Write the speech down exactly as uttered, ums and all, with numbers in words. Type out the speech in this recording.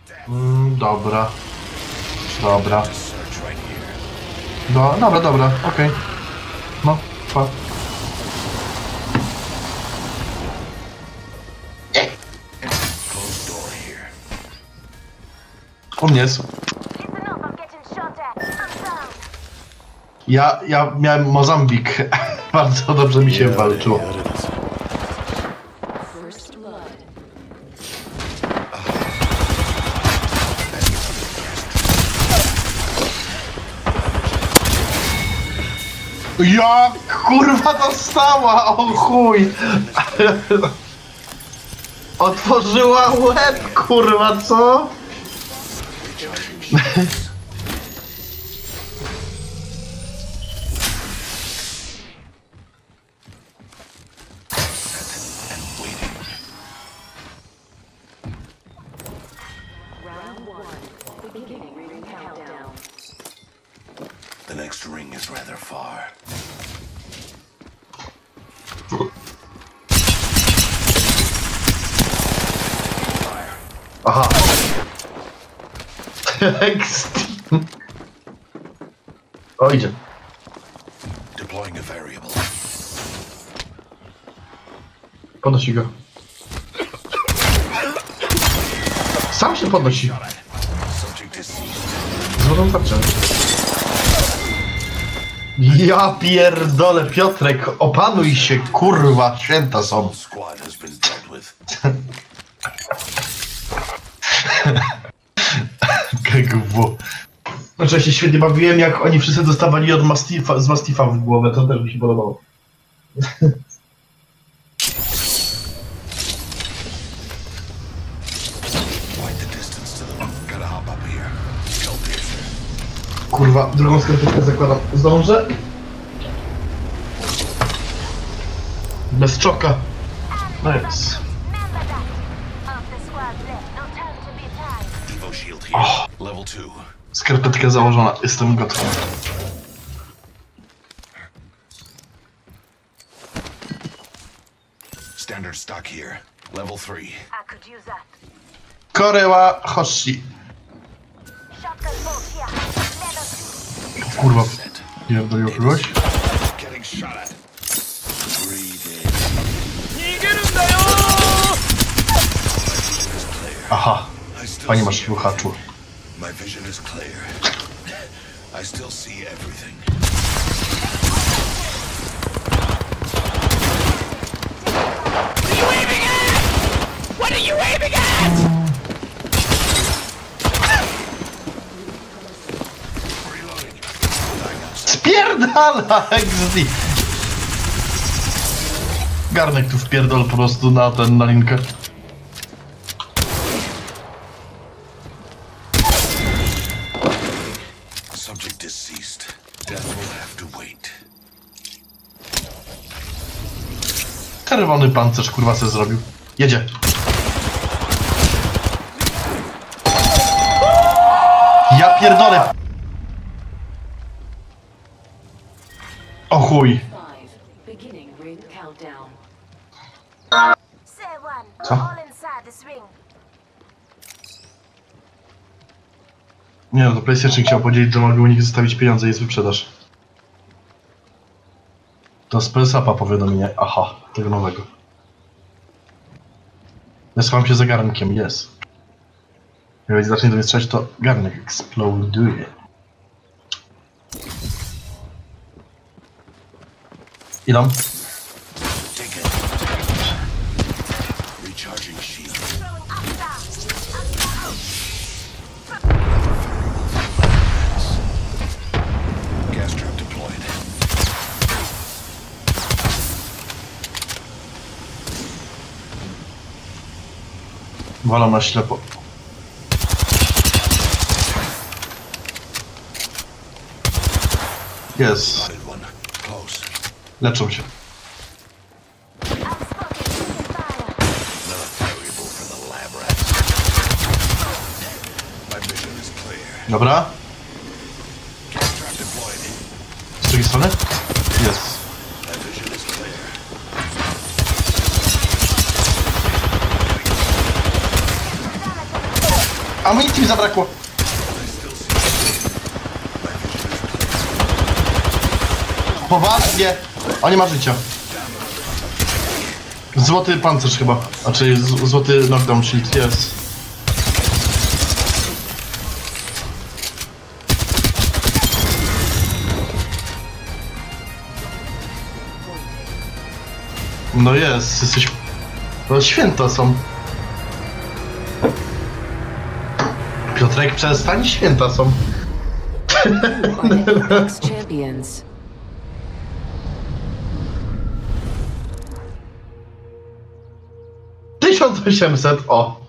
Mm, dobra. Dobra. No, dobra, dobra, okej. Okay. No, pa. U mnie jest. Ja, ja miałem Mozambik. Bardzo dobrze mi się walczyło. Ja kurwa dostała, o chuj! Otworzyła łeb, kurwa, co? The next ring is rather far. Aha. O, idzie. Deploying a variable. Podnosi go. Sam się podnosi. Złożą tarczę. Ja pierdolę, Piotrek, opanuj się, kurwa, święta są. G G W. Znaczy, ja się świetnie bawiłem, jak oni wszyscy dostawali od Mastifa, z Mastifa w głowę, to też mi się podobało. Kurwa, drugą skarpetkę zakładam. Zdążę? Bez czoka. Nice. Oh. Skarpetka założona. Jestem gotowy. Standard stock here. Level three. Koreła Hoshi. Kurwa, pierdolił kogoś? Aha, pani masz słuchaczu. What are you aiming at? Spierdala X D! Garnek tu wpierdol po prostu na ten, na linkę. Subject deceased. Death will have to wait. Czerwony pancerz kurwa se zrobił. Jedzie. Ja pierdolę! O chuj! Co? Nie no, to PlayStation chciał podzielić, że mogę u nich zostawić pieniądze i jest wyprzedaż. To z P S A-pa powiadomienie. Aha, tego nowego. Ja schowam się za garnkiem, jest. Jak zacznie do mnie strzelać, to garnek eksploduje. Idą. Walą na ślepo. Jest. Leczą się. Dobra. Z drugiej strony? Jest. Amunicji mi zabrakło. Poważnie. O, nie ma życia. Złoty pancerz chyba. Znaczy z- złoty knockdown shield, jest. No jest, jesteś... No święta są. Piotrek, przestań, święta są. Apex champions. tysiąc osiemset, o.